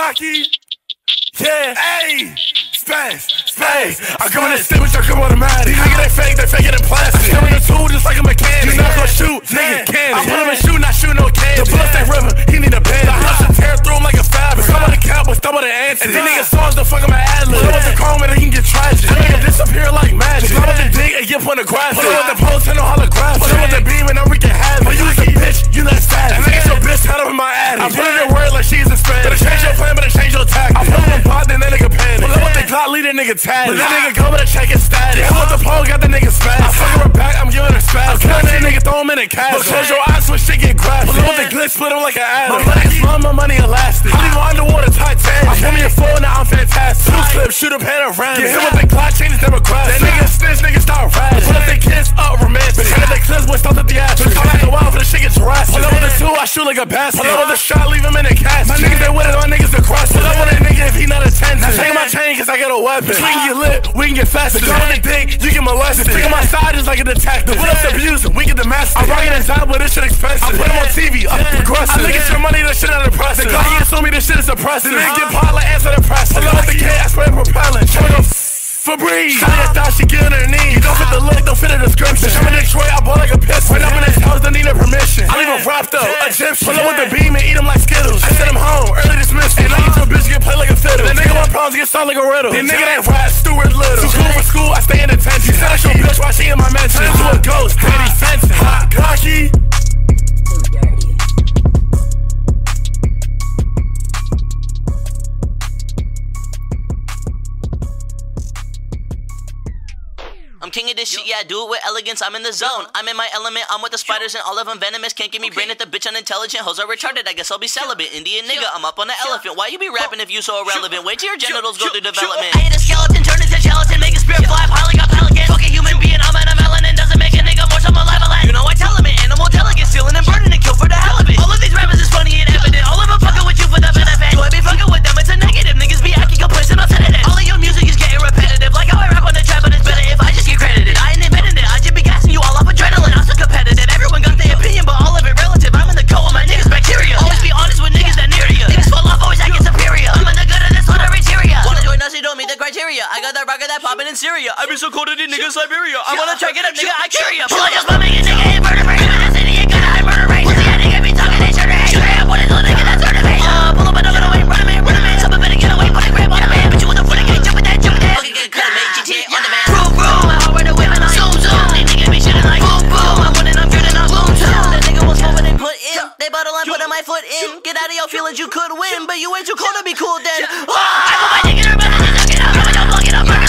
Cocky. Yeah, ayy, space. I come in the stick, but I come automatic. These niggas, they fake it in plastic. I come in the tool just like a mechanic. You not gon' shoot, nigga, cannon. I put him in shoot, not shoot no cannon. The bullets they rippin', he need a band. The house will tear through him like a fabric. Some of the Cowboys, some of the answers. And these niggas songs don't fuck up my ad-lib. Pull up with the chrome and they can get tragic. They niggas disappear like magic. Pull up with the dick and get pornographic. Pull up with the post and no holographic. Pull up with the beam and I'm wreaking havoc. But you was a bitch, you not savage. And niggas your bitch tied up in my attic. I put in her word like she's Hispanic. Better change your plan, better change your tactics. I put him in pot, then that nigga panic. Pull up with the Glock, lead that nigga tatted. But that nigga go with a check his status. Pull up the pole, got the nigga smashed. I fuck her back, I'm giving her spaz. I'm killing that nigga, throw him in a cast. But close your eyes when shit get graphic. Pull up with the glitz, split him like an addict. My money small, my money elastic. I leave her underwater Titanic. I put me a full, now I'm fantastic. Two clips, shoot a panoramic. Get hit with the Glock, change his demographic. That nigga snitch, nigga start rapping. Put up they kids up romantic. But the clips, boy, stop the theatrics. Come like a wild for the shit get Jurassic. Pull up with the two, I shoot like a basket. Pull up with the shot, leave him in a casket. My niggas, they with it, my niggas are crushed. Pull up with a nigga if he not attentive. Now take my chain, cause I got a weapon. We can get lit, we can get faster. Go on the dick, you get molested. Pick on my side is like a detective. Put up the abuse, we get the master. I'm rocking his top, but this shit expensive. I put him on TV, progressive. I look at your money, this shit not impressive. The guy he assume me, this shit is oppressive. The nigga get pot like answer the press. Pull up with the K, I spray propellant. Show me Febreze. Shawty thought she get on her knees. You don't fit the look, don't fit the description. I'm in Detroit, I bought like a pistol. When I'm in his house, don't need no permission. I leave him wrapped up, Egyptian. Pull up with the beam and eat him like Skittles. I send him home, early dismissal. And I get to a bitch, get played like a fiddle. The nigga want problems, get solved like a riddle. The nigga ain't rap, Stuart Little. Too cool for school, I stay in detention. She said I show bitch while she in my mention. To a ghost, pretty fencing. Hot, cocky. I'm king of this shit, yeah, I do it with elegance, I'm in the zone. I'm in my element, I'm with the spiders and all of them venomous. Can't give me brain at the bitch unintelligent. Hoes are retarded, I guess I'll be celibate. Indian nigga, I'm up on the elephant. Why you be rapping if you so irrelevant? Wait till your genitals go through development. I hit a skeleton, turn into gelatin, make a spirit fly, piling up pelican. Fuck a human being, I'm in a melanin, doesn't make a nigga more so malevolent. You know I tell him it, animal delegate, stealing and burning and kill for the hell of it. All of these rappers is funny and evident, all of them fucking with you for the benefit. Do I be fucking with them, it's a negative, niggas be acting complacent, I'll set it in. All of your music is getting repetitive, like how I rap on the track, but it's better if I just get credited. I just be gassing you all off adrenaline. I'm so competitive. Everyone got their opinion, but all of it relative. I'm in the cold, my niggas bacteria. Always be honest with niggas that near you. Niggas fall off, always acting superior. I'm in the good of this on a criteria. Wanna join us, you don't meet the criteria. I got that rocket that poppin' in Syria. I be so cold to these niggas Siberia. I wanna check it up, nigga, I cure ya. Pull up just bumming a nigga ain't murder rate. Even this idiot gonna high murder rate. Pussy that nigga be talking, they sugar rate. Straight up, what is little nigga that's hurt of it. Pull up a dog, get away, run a man. Someone better get away, put a grab on a man. But you with the foot again, jumpin' that. Okay, good, cut it, make GTA on the man. Vroom, my heart right away, man, I zoom. Like boom, boom, I'm winning, I'm good and I'm boom too. That nigga was moving and put in. They bottle and putting my foot in. Get out of your feelings, you could win, but you ain't too cold to be cool then. I put my dick in her butt and just suck it up. Don't plug it up.